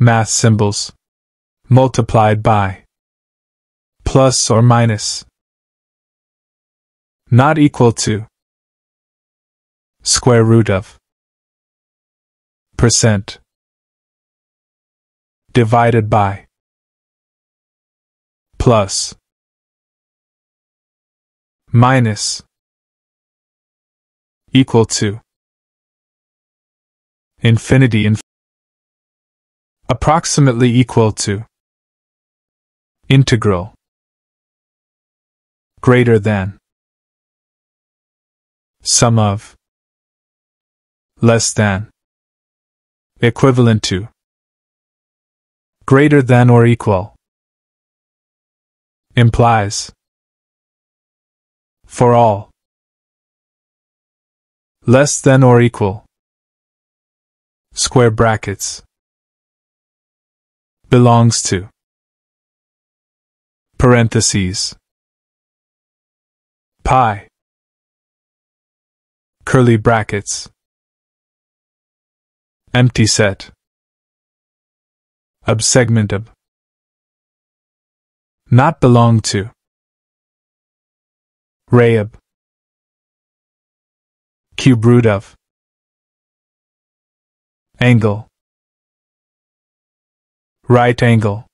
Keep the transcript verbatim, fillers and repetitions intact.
Math symbols. Multiplied by. Plus or minus. Not equal to. Square root of. Percent. Divided by. Plus. Minus. Equal to. Infinity inf approximately equal to. Integral. Greater than. Sum of. Less than. Equivalent to. Greater than or equal. Implies. For all. Less than or equal. Square brackets. Belongs to. Parentheses. Pi. Curly brackets. Empty set. Subsegment of. Not belong to. Ray of. Cube root of. Angle. Right angle.